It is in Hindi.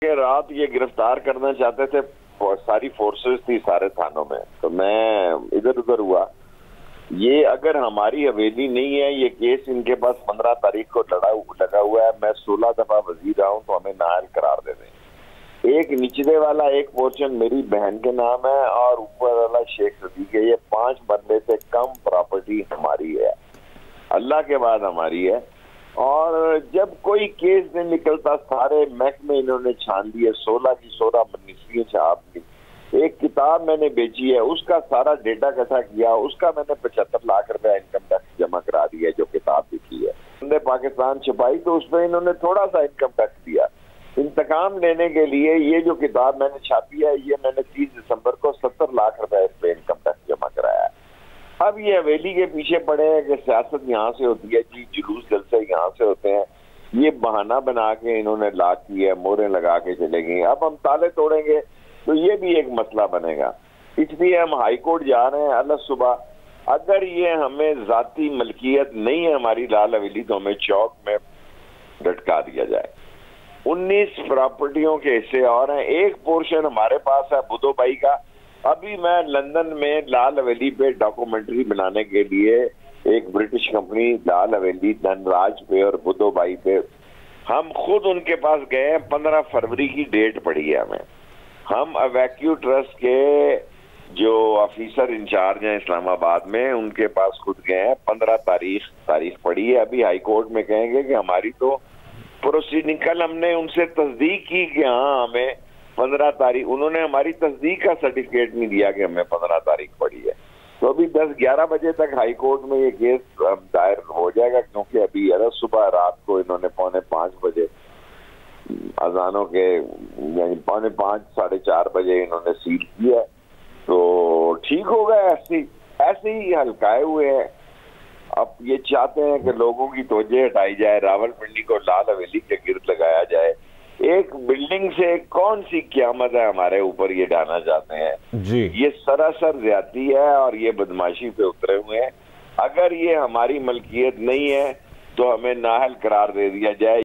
के रात ये गिरफ्तार करना चाहते थे, सारी फोर्सेस थी सारे थानों में, तो मैं इधर उधर हुआ। ये अगर हमारी हवेली नहीं है, ये केस इनके पास 15 तारीख को लगा हुआ है। मैं 16 दफा वजीर रहा हूं, तो हमें नाअहल करार दे दें। एक निचले वाला एक पोर्शन मेरी बहन के नाम है और ऊपर वाला शेख सदीक है। ये 5 मरले से कम प्रॉपर्टी हमारी है, अल्लाह के बाद हमारी है। और जब कोई केस नहीं निकलता, सारे महकमे इन्होंने छान दिए। 16 की 16 मिनिस्ट्रियां छाप दी। एक किताब मैंने बेची है, उसका सारा डेटा इकट्ठा किया, उसका मैंने 75 लाख रुपया इनकम टैक्स जमा करा दिया, जो किताब लिखी है। वंदे पाकिस्तान छपाई तो उसमें इन्होंने थोड़ा सा इनकम टैक्स दिया। इंतकाम लेने के लिए ये जो किताब मैंने छापी है, ये मैंने 30 दिसंबर को 70 लाख रुपए इस पे इनकम टैक्स जमा कराया है। अब ये हवेली के पीछे पड़े हैं कि सियासत यहाँ से होती है जी, जुलूस जलसे यहाँ से होते हैं। ये बहाना बना के इन्होंने लाक की है, मोहरें लगा के चले गए। अब हम ताले तोड़ेंगे तो ये भी एक मसला बनेगा, इसलिए हम हाई कोर्ट जा रहे हैं अल सुबह। अगर ये हमें जाती मलकियत नहीं है हमारी लाल हवेली, तो हमें चौक में लटका दिया जाए। 19 प्रॉपर्टियों के हिस्से और हैं। एक पोर्शन हमारे पास है बुद्धो भाई का। अभी मैं लंदन में लाल हवेली पे डॉक्यूमेंट्री बनाने के लिए, एक ब्रिटिश कंपनी लाल हवेली, धनराज पे और बुद्धो भाई पे, हम खुद उनके पास गए हैं। 15 फरवरी की डेट पड़ी है हमें। हम अवैक्यू ट्रस्ट के जो ऑफिसर इंचार्ज हैं इस्लामाबाद में, उनके पास खुद गए हैं। 15 तारीख पड़ी है। अभी हाई कोर्ट में कहेंगे कि हमारी तो प्रोसीडिंग, कल हमने उनसे तस्दीक की कि हाँ हमें 15 तारीख, उन्होंने हमारी तस्दीक का सर्टिफिकेट नहीं दिया कि हमें 15 तारीख पड़ी है। तो अभी 10-11 बजे तक हाई कोर्ट में ये केस दायर हो जाएगा, क्योंकि अभी सुबह रात को इन्होंने 4:45 बजे अजानों के, यानी 4:45 4:30 बजे इन्होंने सील किया। तो ठीक हो गया, ऐसे ही हल्काए हुए हैं। अब ये चाहते हैं कि लोगों की तवज्जो हटाई जाए, रावलपिंडी को लाल हवेली के गिर्द लगाया जाए। एक बिल्डिंग से कौन सी क़यामत है हमारे ऊपर ये डालना चाहते हैं जी। ये सरासर ज्यादती है और ये बदमाशी पे उतरे हुए हैं। अगर ये हमारी मलकियत नहीं है तो हमें नाअहल करार दे दिया जाए।